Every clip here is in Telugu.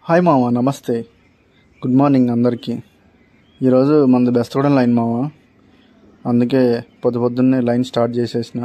హాయ్ మామ, నమస్తే, గుడ్ మార్నింగ్ అందరికీ. ఈరోజు మనది బెస్తగూడెం లైన్ మామ, అందుకే పొద్దున్నే లైన్ స్టార్ట్ చేసేసిన.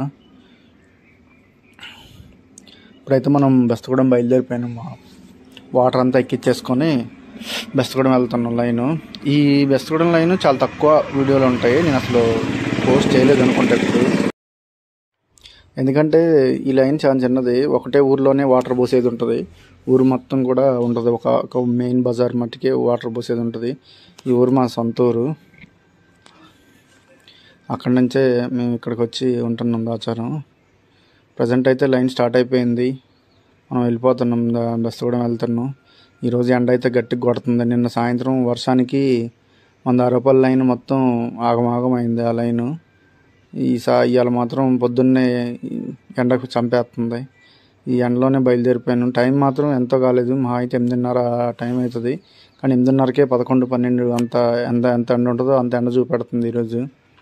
ఇప్పుడైతే మనం బెస్తగూడెం బయలుదేరిపోయినాం మా వాటర్ అంతా ఎక్కించేసుకొని బెస్తగూడెం వెళ్తున్నాం లైను. ఈ బెస్తగూడెం లైన్ చాలా తక్కువ వీడియోలు ఉంటాయి, నేను అసలు పోస్ట్ చేయలేదు అనుకుంటా ఇప్పుడు. ఎందుకంటే ఈ లైన్ చాలా చిన్నది, ఒకటే ఊర్లోనే వాటర్ పోసేది ఉంటుంది. ఊరు మొత్తం కూడా ఉంటుంది, ఒక మెయిన్ బజార్ మట్టికి వాటర్ పోసేది ఉంటుంది. ఈ ఊరు మా సొంత ఊరు, అక్కడి నుంచే మేము ఇక్కడికి వచ్చి ఉంటున్నాం దాచారం. ప్రజెంట్ అయితే లైన్ స్టార్ట్ అయిపోయింది, మనం వెళ్ళిపోతున్నాం, బెస్తగూడెం వెళ్తున్నాం. ఈరోజు ఎండ అయితే గట్టిగా కొడుతుంది. నిన్న సాయంత్రం వర్షానికి మన అరపల్లి లైన్ మొత్తం ఆగమాగం అయింది ఆ లైను. ఇవాళ మాత్రం పొద్దున్నే ఎండకు చంపేస్తుంది. ఈ ఎండలోనే బయలుదేరిపోయాను. టైం మాత్రం ఎంతో కాలేదు, మా అయితే 8:30 టైం అవుతుంది. కానీ 8:30కే 11, 12 అంత ఎంత ఎండ ఉంటుందో అంత ఎండ చూపెడుతుంది ఈరోజు.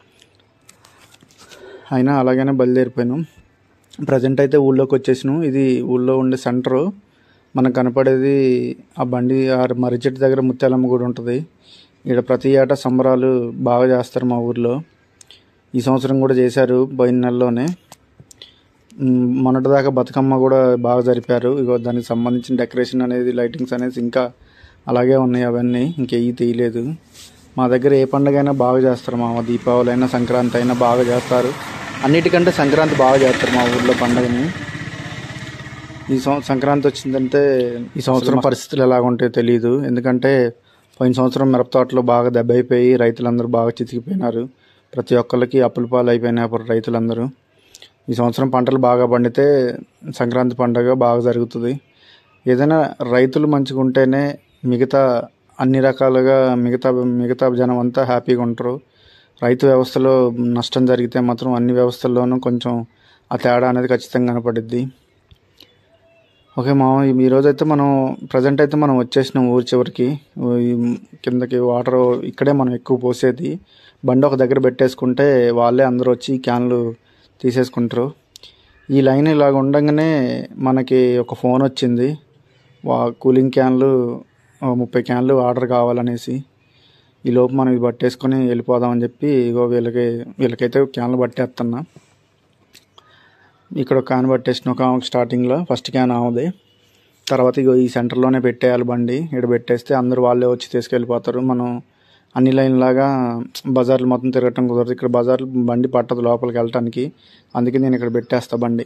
అయినా అలాగనే బయలుదేరిపోయాను. ప్రజెంట్ అయితే ఊళ్ళోకి వచ్చేసాను. ఇది ఊళ్ళో ఉండే సెంటరు. మనకు కనపడేది ఆ బండి మర్రి చెట్టు దగ్గర ముత్యాలమ్మ గుడి ఉంటుంది. ఇక్కడ ప్రతి ఏటా సంబరాలు బాగా చేస్తారు మా ఊర్లో. ఈ సంవత్సరం కూడా చేశారు, పోయిన నెలలోనే. మొన్నటిదాకా బతుకమ్మ కూడా బాగా జరిపారు. ఇగో దానికి సంబంధించిన డెకరేషన్ అనేది, లైటింగ్స్ అనేది ఇంకా అలాగే ఉన్నాయి, అవన్నీ ఇంకేవి తీయలేదు. మా దగ్గర ఏ పండుగ అయినా బాగా చేస్తారు మా దీపావళి అయినా సంక్రాంతి అయినా బాగా చేస్తారు. అన్నిటికంటే సంక్రాంతి బాగా చేస్తారు మా ఊర్లో పండుగని. ఈ సంక్రాంతి వచ్చిందంటే ఈ సంవత్సరం పరిస్థితులు ఎలాగుంటాయో తెలియదు. ఎందుకంటే పోయిన సంవత్సరం మిరప తోటలో బాగా దెబ్బ అయిపోయి రైతులందరూ బాగా చితికిపోయినారు. ప్రతి ఒక్కరికి అప్పుల పాలు అయిపోయినారు రైతులందరూ. ఈ సంవత్సరం పంటలు బాగా పండితే సంక్రాంతి పండుగ బాగా జరుగుతుంది. ఏదైనా రైతులు మంచిగా ఉంటేనే మిగతా అన్ని రకాలుగా మిగతా జనం అంతా హ్యాపీగా ఉంటారు. రైతు వ్యవస్థలో నష్టం జరిగితే మాత్రం అన్ని వ్యవస్థల్లోనూ కొంచెం ఆ తేడా అనేది ఖచ్చితంగా కనపడుద్ది. ఓకే మా, ఈరోజు అయితే ప్రజెంట్ అయితే మనం వచ్చేసినాం ఊరి చివరికి. కిందకి వాటర్ ఇక్కడే మనం ఎక్కువ పోసేది. బండి ఒక దగ్గర పెట్టేసుకుంటే వాళ్ళే అందరూ వచ్చి క్యాన్లు తీసేసుకుంటారు. ఈ లైన్ ఇలాగ ఉండగానే మనకి ఒక ఫోన్ వచ్చింది, కూలింగ్ క్యాన్లు 30 క్యాన్లు ఆర్డర్ కావాలనేసి. ఈ లోపు మనం ఇది పట్టేసుకొని వెళ్ళిపోదామని చెప్పి ఇగో వీళ్ళకైతే క్యాన్లు పట్టేస్తున్నా. ఇక్కడ ఒక క్యాన్ పట్టేసిన, ఒక స్టార్టింగ్లో ఫస్ట్ క్యాన్ ఆమెది. తర్వాత ఇగో ఈ సెంటర్లోనే పెట్టేయాలి బండి. ఇక్కడ పెట్టేస్తే అందరూ వాళ్ళే వచ్చి తీసుకెళ్ళిపోతారు. మనం అన్ని లైన్ లాగా బజార్లు మొత్తం తిరగటం కుదరదు. ఇక్కడ బజార్లు బండి పట్టదు లోపలికి వెళ్ళటానికి, అందుకే నేను ఇక్కడ పెట్టేస్తా బండి.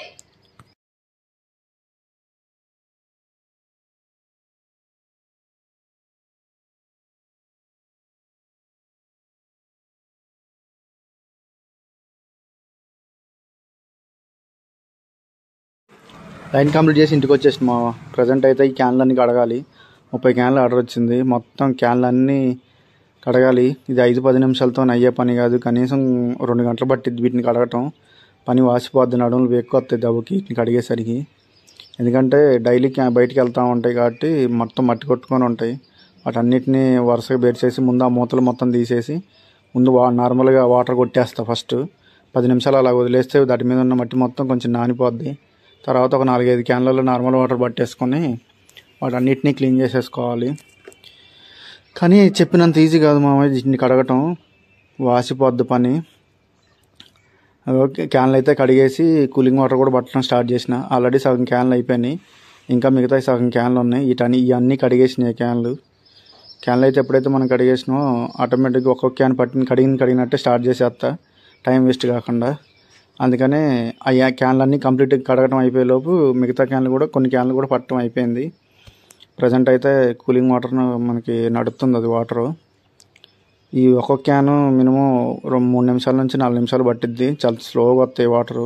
లైన్ కంప్లీట్ చేసి ఇంటికి వచ్చేసిన మా. ప్రజెంట్ అయితే ఈ క్యాన్లన్నీ కడగాలి. 30 క్యాన్లు ఆర్డర్ వచ్చింది. మొత్తం క్యాన్లన్నీ కడగాలి. ఇది 5-10 నిమిషాలతో అయ్యే పని కాదు, కనీసం 2 గంటలు పట్టిద్ది వీటిని కడగటం. పని వాసిపోద్ది, నడుములు వేక్కువస్తాయి దెబ్బకి వీటిని కడిగేసరికి. ఎందుకంటే డైలీ బయటికి వెళ్తూ ఉంటాయి కాబట్టి మొత్తం మట్టి కొట్టుకొని ఉంటాయి. వాటన్నిటిని వరుసగా బెరిచేసి ముందు ఆ మూతలు మొత్తం తీసేసి ముందు నార్మల్గా వాటర్ కొట్టేస్తా. ఫస్ట్ 10 నిమిషాలు అలా వదిలేస్తే దాటి మీద ఉన్న మట్టి మొత్తం కొంచెం నానిపోద్ది. తర్వాత ఒక 4-5 క్యాన్లలో నార్మల్ వాటర్ పట్టేసుకొని వాటన్నిటినీ క్లీన్ చేసేసుకోవాలి. కానీ చెప్పినంత ఈజీ కాదు మామయ్య వీటిని కడగటం, వాసిపోద్ది పని. ఓకే, క్యాన్లు అయితే కడిగేసి కూలింగ్ వాటర్ కూడా పట్టడం స్టార్ట్ చేసిన. ఆల్రెడీ సగం క్యాన్లు అయిపోయినాయి, ఇంకా మిగతా సగం క్యాన్లు ఉన్నాయి. ఇవన్నీ కడిగేసినాయి క్యాన్లు అయితే ఎప్పుడైతే మనం కడిగేసినామో ఆటోమేటిక్గా ఒక్కొక్క క్యాన్ కడిగినట్టే స్టార్ట్ చేసేస్తా, టైం వేస్ట్ కాకుండా. అందుకనే ఆ క్యాన్లన్నీ కంప్లీట్గా కడగటం అయిపోయేలోపు మిగతా క్యాన్లు కూడా కొన్ని క్యాన్లు కూడా పట్టడం అయిపోయింది. ప్రజెంట్ అయితే కూలింగ్ వాటర్ మనకి నడుస్తుంది అది వాటరు. ఈ ఒక్కొక్క క్యాను మినిమం 3 నిమిషాల నుంచి 4 నిమిషాలు పట్టిద్ది, చాలా స్లోగా వస్తాయి వాటరు.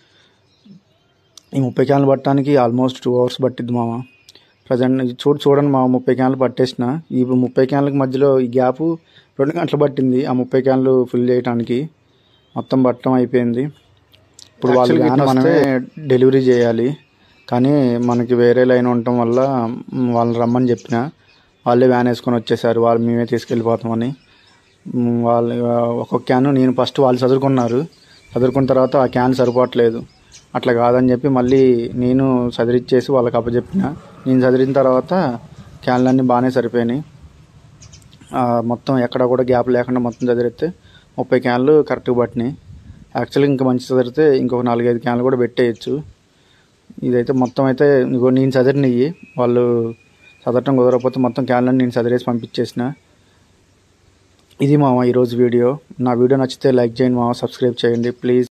ఈ 30 క్యాన్లు పట్టడానికి ఆల్మోస్ట్ 2 hours పట్టిద్ది మామ. ప్రజెంట్ చూడండి మా 30 క్యాన్లు పట్టేసిన. ఈ 30 క్యాన్లకి మధ్యలో ఈ గ్యాపు 2 గంటలు పట్టింది ఆ 30 క్యాన్లు ఫిల్ చేయడానికి. మొత్తం పట్టడం అయిపోయింది. ఇప్పుడు వాళ్ళు మనమే డెలివరీ చేయాలి, కానీ మనకి వేరే లైన్ ఉండటం వల్ల వాళ్ళని రమ్మని చెప్పిన, వాళ్ళే వ్యాన్ వేసుకొని వచ్చేసారు. మేమే తీసుకెళ్ళిపోతామని. వాళ్ళు ఒక్కొక్క క్యాను నేను ఫస్ట్ వాళ్ళు చదువుకున్న తర్వాత ఆ క్యాన్ సరిపోవట్లేదు, అట్లా కాదని చెప్పి మళ్ళీ నేను చదిరిచ్చేసి వాళ్ళకి అప్పచెప్పిన. నేను చదిరిన తర్వాత క్యాన్లన్నీ బాగానే సరిపోయినాయి. మొత్తం ఎక్కడ కూడా గ్యాప్ లేకుండా మొత్తం చదిరితే 30 క్యాన్లు కరెక్ట్గా పట్టినాయి. యాక్చువల్గా ఇంకా మంచి చదిరితే ఇంకొక 4-5 క్యాన్లు కూడా పెట్టేయచ్చు. ఇదైతే మొత్తం అయితే ఇగో నేను చదిరినవి, వాళ్ళు చదవటం కుదరకపోతే మొత్తం క్యాన్లన్నీ నేను చదిరేసి పంపించేసిన. ఇది మామ ఈరోజు వీడియో. నా వీడియో నచ్చితే లైక్ చేయండి మామ, సబ్స్క్రైబ్ చేయండి ప్లీజ్.